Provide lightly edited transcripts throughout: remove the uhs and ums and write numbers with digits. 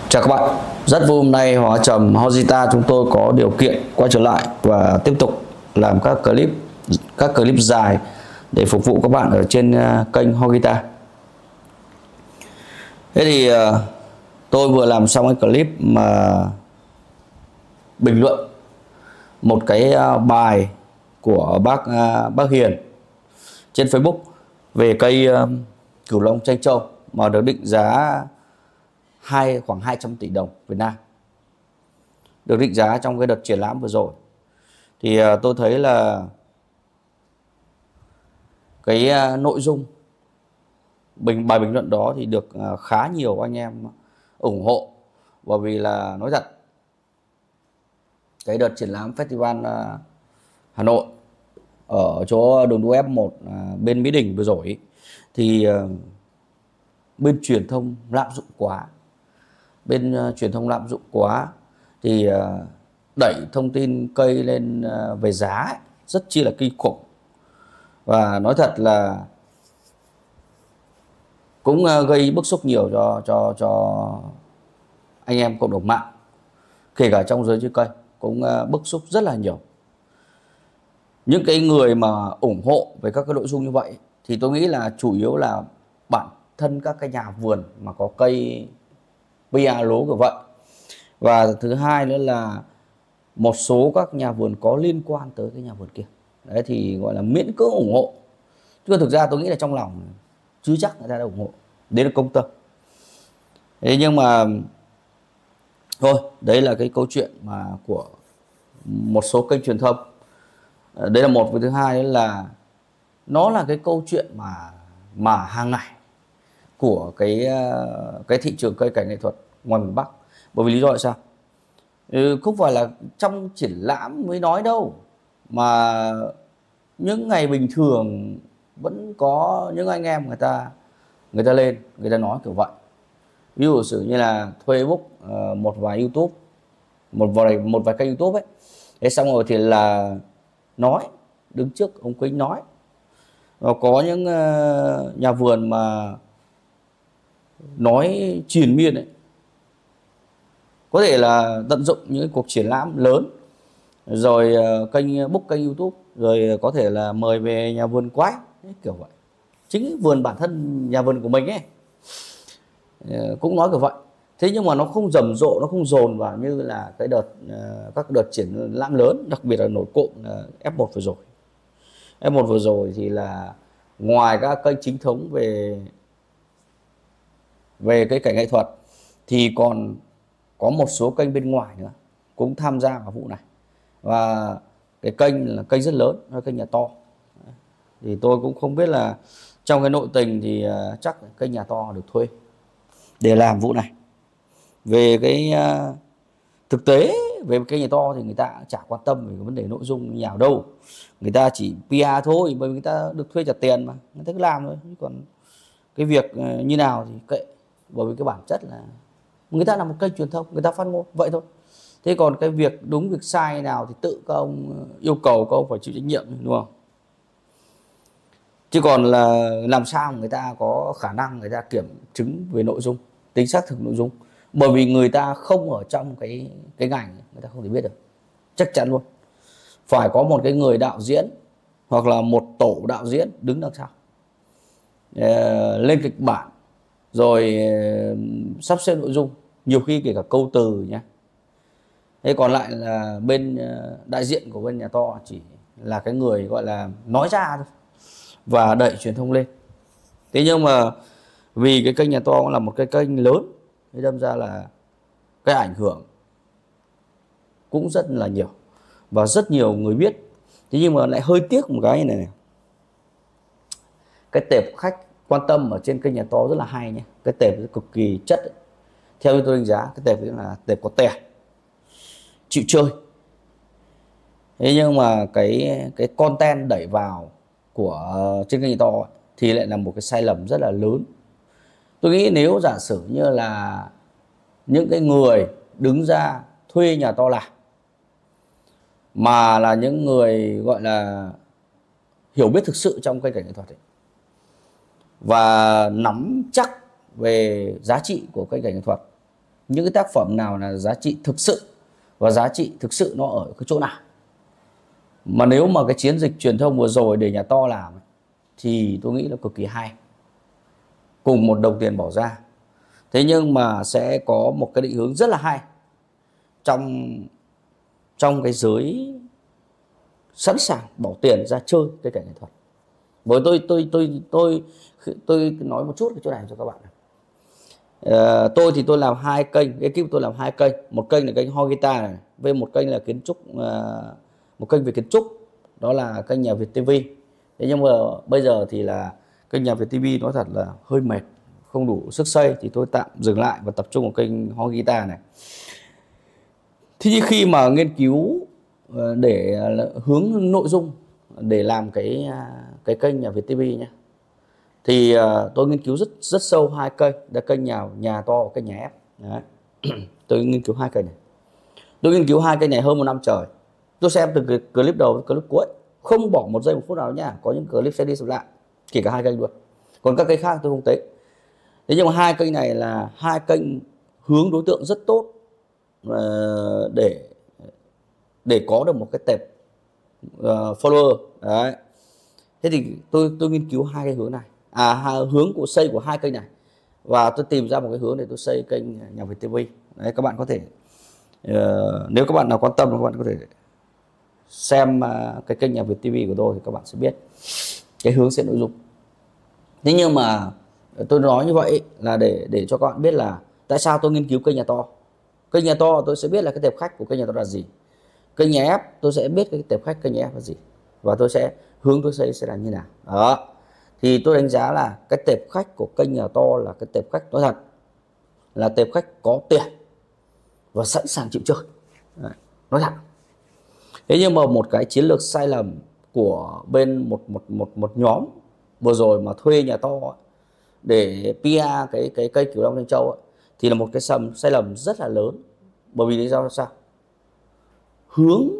Chào các bạn, rất vui hôm nay Hóa Trầm Hojita chúng tôi có điều kiện quay trở lại và tiếp tục làm các clip dài để phục vụ các bạn ở trên kênh Hojita. Thế thì tôi vừa làm xong cái clip mà bình luận một cái bài của bác Hiền trên Facebook về cây cửu long Tranh Châu mà được định giá khoảng 200 tỷ đồng Việt Nam, được định giá trong cái đợt triển lãm vừa rồi. Thì tôi thấy là cái nội dung bài bình luận đó thì được khá nhiều anh em ủng hộ, bởi vì là nói thật, cái đợt triển lãm Festival Hà Nội ở chỗ đường đua F1 bên Mỹ Đình vừa rồi thì bên truyền thông lạm dụng quá, thì đẩy thông tin cây lên về giá rất chi là kinh khủng. Và nói thật là cũng gây bức xúc nhiều cho anh em cộng đồng mạng, kể cả trong giới chơi cây cũng bức xúc rất là nhiều. Những cái người mà ủng hộ về các cái nội dung như vậy thì tôi nghĩ là chủ yếu là bản thân các cái nhà vườn mà có cây PR lố của vậy. Và thứ hai nữa là một số các nhà vườn có liên quan tới cái nhà vườn kia. Đấy thì gọi là miễn cưỡng ủng hộ. Chứ thực ra tôi nghĩ là trong lòng chứ chắc người ta đã ủng hộ. Đấy là công tâm. Thế nhưng mà thôi, đấy là cái câu chuyện mà của một số kênh truyền thông. Đấy là một. Với thứ hai là nó là cái câu chuyện mà hàng ngày của cái thị trường cây cảnh nghệ thuật ngoài miền Bắc. Bởi vì lý do là sao? Không phải là trong triển lãm mới nói đâu, mà những ngày bình thường vẫn có những anh em người ta lên, người ta nói kiểu vậy. Ví dụ sử như là thuê book một vài YouTube, một vài kênh YouTube ấy. Thế xong rồi thì là nói, đứng trước ông Quýnh nói. Và có những nhà vườn mà nói triền miên ấy, có thể là tận dụng những cuộc triển lãm lớn, rồi kênh YouTube, rồi có thể là mời về nhà vườn quay, kiểu vậy. Chính vườn bản thân nhà vườn của mình ấy cũng nói kiểu vậy. Thế nhưng mà nó không rầm rộ, nó không dồn vào như là cái các đợt triển lãm lớn, đặc biệt là nổi cộm F1 vừa rồi. F1 vừa rồi thì là ngoài các kênh chính thống về cái cảnh nghệ thuật thì còn có một số kênh bên ngoài nữa cũng tham gia vào vụ này. Và cái kênh là kênh rất lớn, là kênh nhà to. Thì tôi cũng không biết là trong cái nội tình thì chắc kênh nhà to được thuê để làm vụ này. Về cái thực tế về kênh nhà to thì người ta chả quan tâm về cái vấn đề nội dung như nào đâu. Người ta chỉ PR thôi, bởi vì người ta được thuê trả tiền mà, người ta cứ làm thôi. Còn cái việc như nào thì kệ, bởi vì cái bản chất là người ta là một kênh truyền thông, người ta phát ngôn vậy thôi. Thế còn cái việc đúng việc sai nào thì tự các ông yêu cầu các ông phải chịu trách nhiệm, đúng không? Chứ còn là làm sao người ta có khả năng người ta kiểm chứng về nội dung, tính xác thực nội dung, bởi vì người ta không ở trong cái ngành, người ta không thể biết được. Chắc chắn luôn phải có một cái người đạo diễn hoặc là một tổ đạo diễn đứng đằng sau lên kịch bản, rồi sắp xếp nội dung, nhiều khi kể cả câu từ nhé. Thế còn lại là bên đại diện của bên nhà to chỉ là cái người gọi là nói ra thôi và đẩy truyền thông lên. Thế nhưng mà vì cái kênh nhà to cũng là một cái kênh lớn, thế đâm ra là cái ảnh hưởng cũng rất là nhiều và rất nhiều người biết. Thế nhưng mà lại hơi tiếc một cái này, cái tệp khách quan tâm ở trên kênh nhà to rất là hay nhé. Cái tệp cực kỳ chất ấy. Theo tôi đánh giá cái tệp ấy là tệp có tè, chịu chơi. Thế nhưng mà cái content đẩy vào của trên kênh nhà to ấy, thì lại là một cái sai lầm rất là lớn. Tôi nghĩ nếu giả sử như là những cái người đứng ra thuê nhà to làm mà là những người gọi là hiểu biết thực sự trong kênh cảnh nghệ thuật ấy, và nắm chắc về giá trị của kênh cảnh nghệ thuật, những cái tác phẩm nào là giá trị thực sự, và giá trị thực sự nó ở cái chỗ nào. Mà nếu mà cái chiến dịch truyền thông vừa rồi để nhà to làm thì tôi nghĩ là cực kỳ hay, cùng một đồng tiền bỏ ra. Thế nhưng mà sẽ có một cái định hướng rất là hay trong cái giới sẵn sàng bỏ tiền ra chơi cái cảnh nghệ thuật. Với tôi nói một chút cái chỗ này cho các bạn. Tôi thì tôi làm 2 kênh, ekip tôi làm 2 kênh. Một kênh là kênh Ho Guitar này, với một kênh là kiến trúc, một kênh về kiến trúc, đó là kênh Nhà Việt TV. Thế nhưng mà bây giờ thì là kênh Nhà Việt TV nói thật là hơi mệt, không đủ sức xây, thì tôi tạm dừng lại và tập trung vào kênh Ho Guitar này. Thế nhưng khi mà nghiên cứu để hướng nội dung để làm cái kênh Nhà Việt TV nhé, thì tôi nghiên cứu rất sâu 2 kênh, là kênh nhà to và kênh nhà ép. Đấy. Tôi nghiên cứu 2 kênh này. Tôi nghiên cứu 2 kênh này hơn 1 năm trời. Tôi xem từ cái clip đầu đến clip cuối, không bỏ một giây một phút nào nha. Có những clip sẽ đi xem lại, kể cả 2 kênh luôn. Còn các kênh khác tôi không thấy. Thế nhưng mà 2 kênh này là 2 kênh hướng đối tượng rất tốt để có được một cái tệp follower. Đấy. Thế thì tôi nghiên cứu 2 cái hướng này, hướng của xây của 2 kênh này, và tôi tìm ra một cái hướng để tôi xây kênh Nhà Việt TV. Đấy, các bạn có thể nếu các bạn nào quan tâm, các bạn có thể xem cái kênh Nhà Việt TV của tôi thì các bạn sẽ biết cái hướng sẽ nội dung. Thế nhưng mà tôi nói như vậy là để cho các bạn biết là tại sao tôi nghiên cứu kênh nhà to. Kênh nhà to tôi sẽ biết là cái tệp khách của kênh nhà to là gì. Kênh nhà ép tôi sẽ biết cái tệp khách kênh nhà ép là gì, và tôi sẽ hướng tôi xây sẽ là như nào. Đó. Thì tôi đánh giá là cái tệp khách của kênh nhà to là cái tệp khách nói thật là tệp khách có tiền và sẵn sàng chịu chơi. Đấy, nói thật. Thế nhưng mà một cái chiến lược sai lầm của bên một nhóm vừa rồi mà thuê nhà to để PR cái cây Cửu Long Thanh Châu thì là một cái sai lầm rất là lớn. Bởi vì lý do là sao? Hướng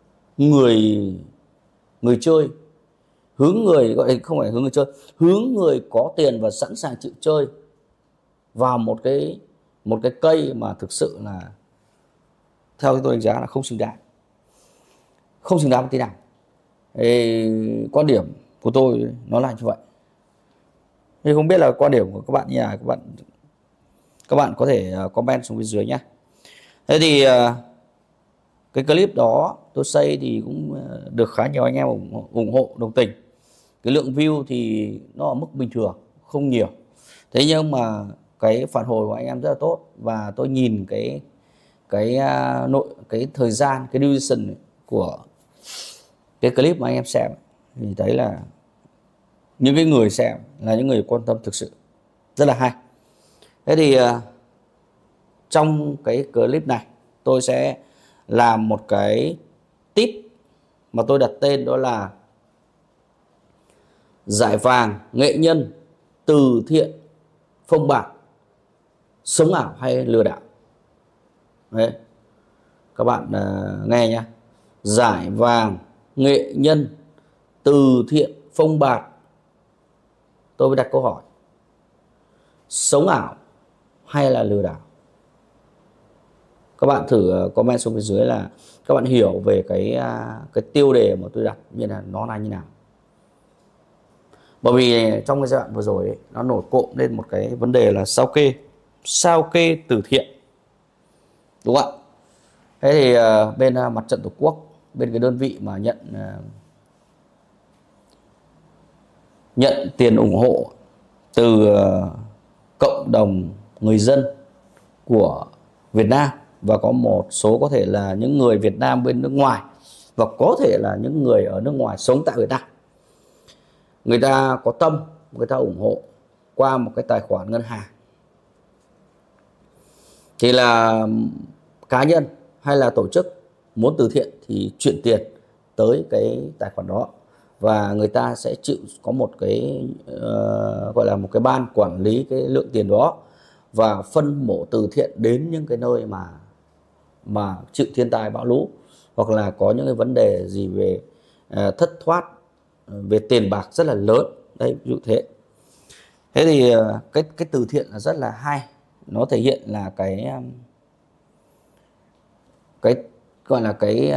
người chơi, hướng người gọi không phải hướng người chơi, hướng người có tiền và sẵn sàng chịu chơi vào một cái cây mà thực sự là theo tôi đánh giá là không xứng đáng một tí nào. Quan điểm của tôi nó là như vậy. Nhưng không biết là quan điểm của các bạn như nào, các bạn có thể comment xuống bên dưới nhé. Thế thì cái clip đó tôi xây thì cũng được khá nhiều anh em ủng hộ đồng tình. Cái lượng view thì nó ở mức bình thường, không nhiều. Thế nhưng mà cái phản hồi của anh em rất là tốt, và tôi nhìn cái thời gian, cái duration của cái clip mà anh em xem thì thấy là những cái người xem là những người quan tâm thực sự, rất là hay. Thế thì trong cái clip này tôi sẽ làm một cái tip mà tôi đặt tên đó là giải vàng nghệ nhân từ thiện phông bạt, sống ảo hay lừa đảo. Đấy, các bạn nghe nhé. Giải vàng nghệ nhân từ thiện phông bạt, tôi mới đặt câu hỏi sống ảo hay là lừa đảo. Các bạn thử comment xuống phía dưới là các bạn hiểu về cái tiêu đề mà tôi đặt như là nó là như nào. Bởi vì trong cái giai đoạn vừa rồi ấy, nó nổi cộm lên một cái vấn đề là sao kê từ thiện, đúng không ạ? Thế thì bên Mặt trận Tổ quốc, bên cái đơn vị mà nhận tiền ủng hộ từ cộng đồng người dân của Việt Nam, và có một số có thể là những người Việt Nam bên nước ngoài, và có thể là những người ở nước ngoài sống tại Việt Nam. Người ta có tâm, người ta ủng hộ qua một cái tài khoản ngân hàng. Thì là cá nhân hay là tổ chức muốn từ thiện thì chuyển tiền tới cái tài khoản đó, và người ta sẽ chịu có một cái gọi là một cái ban quản lý cái lượng tiền đó, và phân bổ từ thiện đến những cái nơi mà chịu thiên tai bão lũ, hoặc là có những cái vấn đề gì về thất thoát về tiền bạc rất là lớn đấy, ví dụ thế. Thế thì cái từ thiện là rất là hay, nó thể hiện là cái gọi là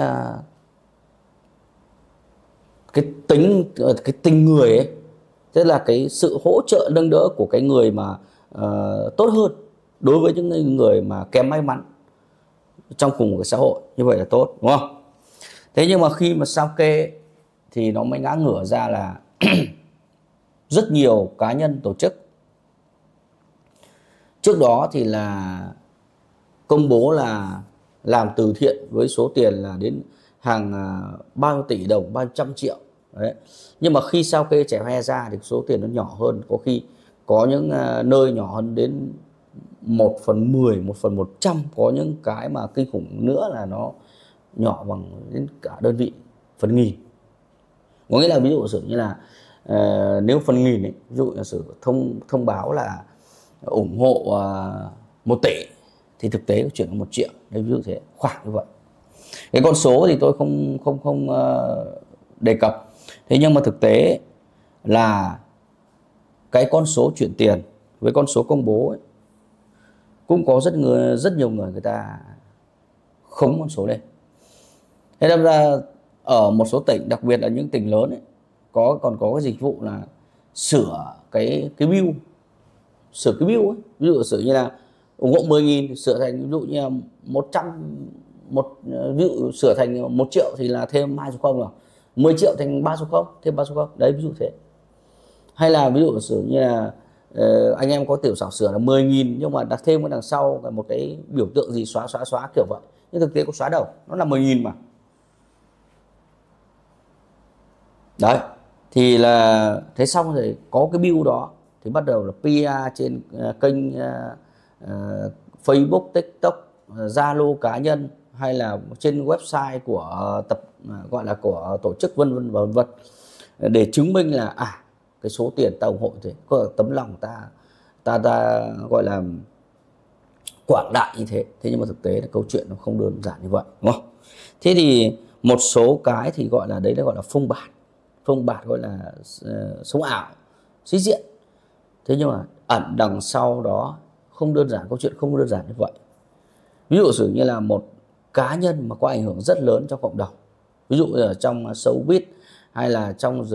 cái tình người ấy, tức là cái sự hỗ trợ nâng đỡ của cái người mà tốt hơn đối với những người mà kém may mắn trong cùng một cái xã hội, như vậy là tốt, đúng không? Thế nhưng mà khi mà sao kê thì nó mới ngã ngửa ra là rất nhiều cá nhân tổ chức trước đó thì là công bố là làm từ thiện với số tiền là đến hàng bao nhiêu tỷ đồng, bao nhiêu trăm triệu đấy. Nhưng mà khi sao kê trẻ hoe ra thì số tiền nó nhỏ hơn, có khi có những nơi nhỏ hơn đến 1/10, 1/100, có những cái mà kinh khủng nữa là nó nhỏ bằng đến cả đơn vị phần nghìn. Có nghĩa là ví dụ sử như là nếu phần nghìn ấy, ví dụ là sử thông báo là ủng hộ 1 tỷ thì thực tế chuyển được 1 triệu, ví dụ thế, khoảng như vậy. Cái con số thì tôi không đề cập, thế nhưng mà thực tế là cái con số chuyển tiền với con số công bố ấy, cũng có rất nhiều người ta khống con số lên. Thế nên ra ở một số tỉnh, đặc biệt là những tỉnh lớn ấy, còn có cái dịch vụ là sửa cái bill, ấy. Ví dụ sửa như là ủng hộ 10.000 sửa thành ví dụ như là 100, ví dụ sửa thành 1 triệu thì là thêm 2 số 0 rồi, 10 triệu thành 3 số 0, thêm 3 số 0 đấy, ví dụ thế. Hay là ví dụ sửa như là anh em có tiểu xảo sửa là 10.000 nhưng mà đặt thêm cái đằng sau là một cái biểu tượng gì xóa kiểu vậy, nhưng thực tế có xóa đâu, nó là 10.000 mà. Đấy, thì là thế xong rồi có cái bill đó thì bắt đầu là PR trên kênh Facebook, TikTok, Zalo cá nhân hay là trên website của gọi là của tổ chức vân vân để chứng minh là cái số tiền ta ủng hộ thế, có tấm lòng ta gọi là quảng đại như thế. Thế nhưng mà thực tế là câu chuyện nó không đơn giản như vậy, đúng không? Thế thì một số cái thì gọi là đấy là gọi là phông bạt gọi là sống ảo, sĩ diện. Thế nhưng mà ẩn đằng sau đó không đơn giản, câu chuyện không đơn giản như vậy. Ví dụ như là một cá nhân mà có ảnh hưởng rất lớn trong cộng đồng, ví dụ ở trong showbiz hay là trong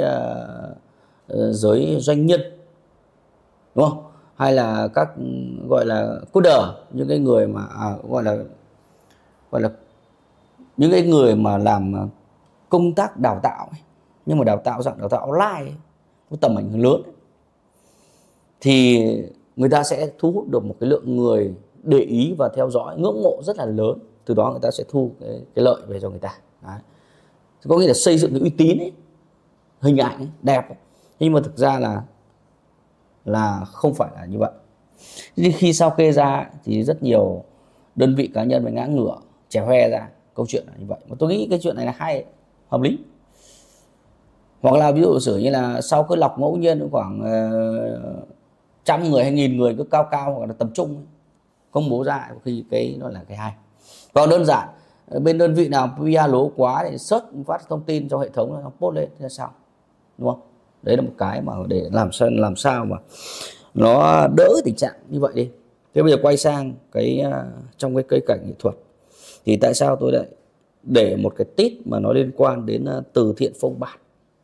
giới doanh nhân, đúng không? Hay là các gọi là coder, những cái người mà gọi là những cái người mà làm công tác đào tạo ấy, nhưng mà đào tạo online ấy, có tầm ảnh hưởng lớn ấy, thì người ta sẽ thu hút được một cái lượng người để ý và theo dõi, ngưỡng mộ rất là lớn. Từ đó người ta sẽ thu cái lợi về cho người ta. Đấy. Có nghĩa là xây dựng cái uy tín ấy, hình ảnh ấy, đẹp ấy. Nhưng mà thực ra là không phải là như vậy. Nhưng khi sao kê ra thì rất nhiều đơn vị cá nhân phải ngã ngửa, chè hoe ra câu chuyện là như vậy. Mà tôi nghĩ cái chuyện này là hay, hợp lý. Hoặc là ví dụ sử như là sau cái lọc ngẫu nhiên khoảng 100 người hay 1.000 người cứ cao hoặc là tập trung công bố ra, khi cái nó là cái hay. Còn đơn giản bên đơn vị nào PR lố quá thì search phát thông tin cho hệ thống nó post lên thế sao, đúng không? Đấy là một cái mà để làm sao mà nó đỡ tình trạng như vậy đi. Thế bây giờ quay sang cái trong cái cây cảnh nghệ thuật thì tại sao tôi lại để một cái tít mà nó liên quan đến từ thiện phông bạt?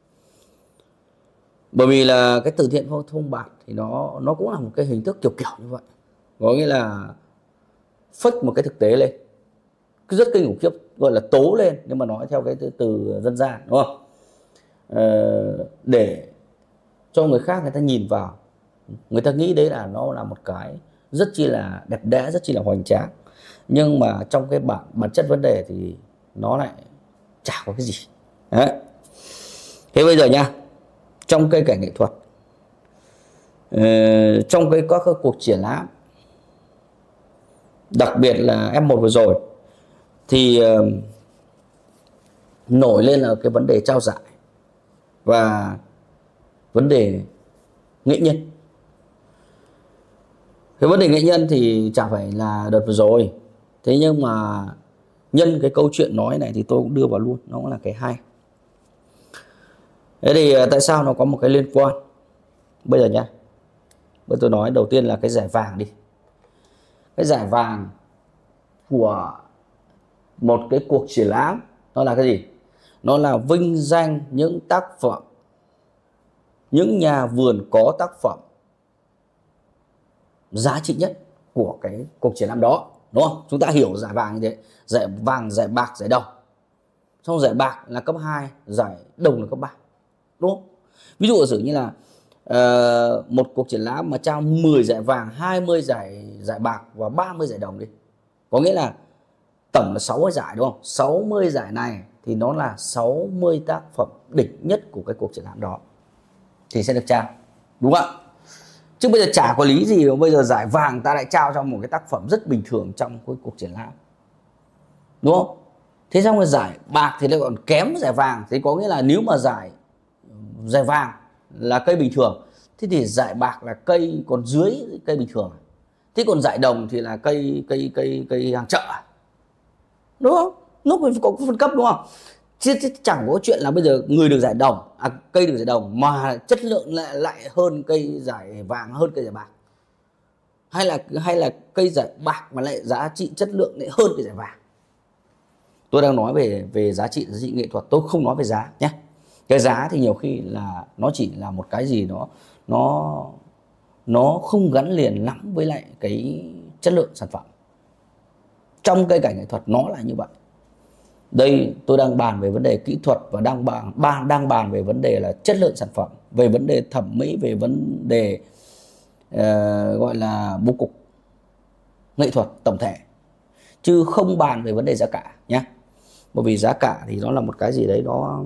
Bởi vì là cái từ thiện phông bạt thì nó cũng là một cái hình thức kiểu như vậy, có nghĩa là fake một cái thực tế lên, rất kinh khủng khiếp, gọi là tố lên, nhưng mà nói theo cái từ dân gian, đúng không? Để cho người khác người ta nhìn vào, người ta nghĩ đấy là nó là một cái rất chi là đẹp đẽ, rất chi là hoành tráng, nhưng mà trong cái bản chất vấn đề thì nó lại chả có cái gì. Đấy. Thế bây giờ nha, trong cây cảnh nghệ thuật, trong các cuộc triển lãm, đặc biệt là F1 vừa rồi thì nổi lên là cái vấn đề trao giải và vấn đề nghệ nhân. Cái vấn đề nghệ nhân thì chả phải là đợt vừa rồi, thế nhưng mà nhân cái câu chuyện nói này thì tôi cũng đưa vào luôn, nó cũng là cái hay. Thế thì tại sao nó có một cái liên quan? Bây giờ nhá, bây giờ tôi nói đầu tiên là cái giải vàng đi. Cái giải vàng của một cái cuộc triển lãm nó là cái gì? Nó là vinh danh những tác phẩm, những nhà vườn có tác phẩm giá trị nhất của cái cuộc triển lãm đó, đúng không? Chúng ta hiểu giải vàng như thế, giải vàng, giải bạc, giải đồng. Xong giải bạc là cấp 2, giải đồng là cấp 3, đúng không? Ví dụ sử như là một cuộc triển lãm mà trao 10 giải vàng, 20 giải bạc và 30 giải đồng đi. Có nghĩa là tổng là 60 giải, đúng không? 60 giải này thì nó là 60 tác phẩm đỉnh nhất của cái cuộc triển lãm đó thì sẽ được trao, đúng không ạ? Chứ bây giờ chả có lý gì mà bây giờ giải vàng ta lại trao cho một cái tác phẩm rất bình thường trong cái cuộc triển lãm, đúng không? Thế xong rồi giải bạc thì lại còn kém giải vàng. Thế có nghĩa là nếu mà giải vàng là cây bình thường, thế thì giải bạc là cây còn dưới cây bình thường. Thế còn giải đồng thì là cây hàng chợ, đúng không? Lúc mình có phân cấp, đúng không? Chứ chẳng có chuyện là bây giờ người được giải đồng, cây được giải đồng mà chất lượng lại hơn cây giải vàng, hơn cây giải bạc, hay là cây giải bạc mà lại giá trị chất lượng lại hơn cây giải vàng. Tôi đang nói về giá trị nghệ thuật, tôi không nói về giá nhé. Cái giá thì nhiều khi là nó chỉ là một cái gì đó nó không gắn liền lắm với lại cái chất lượng sản phẩm. Trong cây cảnh nghệ thuật nó là như vậy. Đây tôi đang bàn về vấn đề kỹ thuật và đang bàn về vấn đề là chất lượng sản phẩm, về vấn đề thẩm mỹ, về vấn đề gọi là bố cục nghệ thuật tổng thể, chứ không bàn về vấn đề giá cả nhé. Bởi vì giá cả thì nó là một cái gì đấy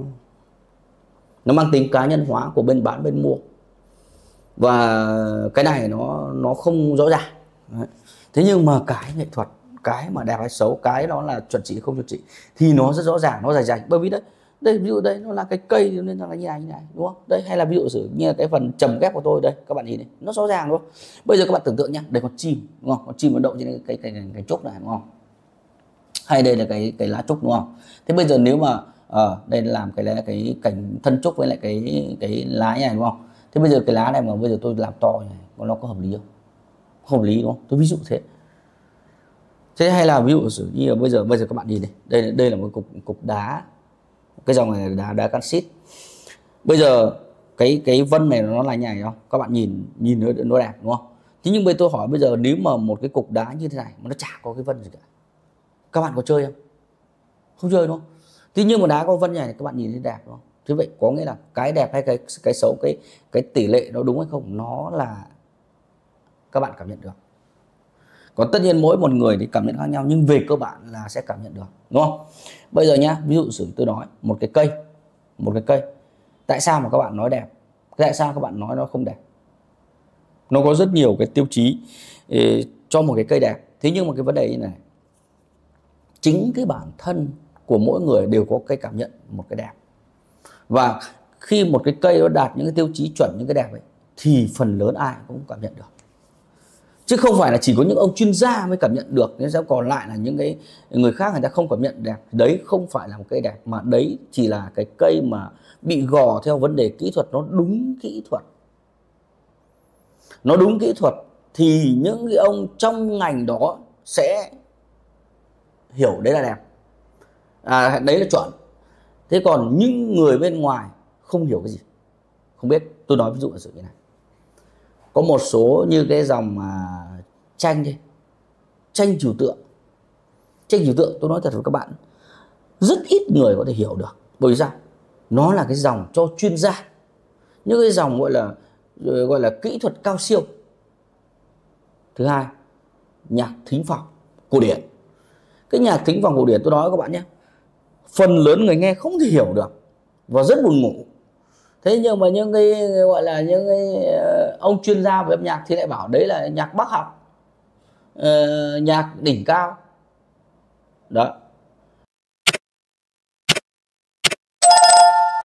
nó mang tính cá nhân hóa của bên bán bên mua, và cái này nó không rõ ràng. Đấy. Thế nhưng mà cái nghệ thuật, cái mà đẹp hay xấu, cái đó là chuẩn chỉ không chuẩn chỉ thì nó rất rõ ràng, nó rành rành. Bởi vì đây ví dụ đây nó là cái cây nên là như này, đúng không? Đây hay là ví dụ như là cái phần trầm ghép của tôi đây, các bạn nhìn này, nó rõ ràng, đúng không? Bây giờ các bạn tưởng tượng nhá, đây con chim, đúng không? Con chim nó đậu trên cái trúc này, đúng không? Hay đây là cái lá trúc, đúng không? Thế bây giờ nếu mà đây làm cái cành thân trúc với lại cái lá này, đúng không? Thế bây giờ cái lá này mà bây giờ tôi làm to này, nó có hợp lý không? Không hợp lý, đúng không? Tôi ví dụ thế. Thế hay là ví dụ như là bây giờ các bạn nhìn này, đây là một cục đá, cái dòng này là đá canxit. Bây giờ cái vân này nó là như này không? Các bạn nhìn nó đẹp, đúng không? Thế nhưng bây tôi hỏi bây giờ nếu mà một cái cục đá như thế này mà nó chả có cái vân gì cả, các bạn có chơi không? Không chơi, đúng không? Tuy nhiên một đá có vân này các bạn nhìn thấy đẹp, đúng không? Thế vậy có nghĩa là cái đẹp hay cái xấu, cái tỷ lệ nó đúng hay không, nó là các bạn cảm nhận được. Còn tất nhiên mỗi một người thì cảm nhận khác nhau, nhưng về cơ bản là sẽ cảm nhận được, đúng không? Bây giờ nhá, ví dụ tôi nói một cái cây, tại sao mà các bạn nói đẹp, tại sao các bạn nói nó không đẹp? Nó có rất nhiều cái tiêu chí cho một cái cây đẹp. Thế nhưng mà cái vấn đề như này, chính cái bản thân của mỗi người đều có cái cảm nhận một cái đẹp, và khi một cái cây nó đạt những cái tiêu chí chuẩn, những cái đẹp ấy, thì phần lớn ai cũng cảm nhận được, chứ không phải là chỉ có những ông chuyên gia mới cảm nhận được, nên còn lại là những cái người khác người ta không cảm nhận đẹp. Đấy không phải là một cây đẹp, mà đấy chỉ là cái cây mà bị gò theo vấn đề kỹ thuật. Nó đúng kỹ thuật thì những cái ông trong ngành đó sẽ hiểu đấy là đẹp, đấy là chuẩn. Thế còn những người bên ngoài không hiểu cái gì, không biết. Tôi nói ví dụ là sự như này, có một số như cái dòng mà tranh trừu tượng tôi nói thật với các bạn, rất ít người có thể hiểu được. Bởi vì sao? Nó là cái dòng cho chuyên gia, những cái dòng gọi là kỹ thuật cao siêu. Thứ hai, nhạc thính phòng cổ điển. Cái nhạc thính phòng cổ điển tôi nói với các bạn nhé, phần lớn người nghe không thể hiểu được và rất buồn ngủ. Thế nhưng mà những cái gọi là những cái ông chuyên gia về âm nhạc thì lại bảo đấy là nhạc Bác học, nhạc đỉnh cao đó.